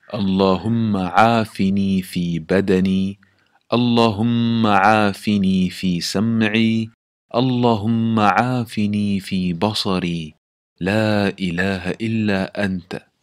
اللهم عافني في بدني، اللهم عافني في سمعي، اللهم عافني في بصري، لا إله إلا أنت.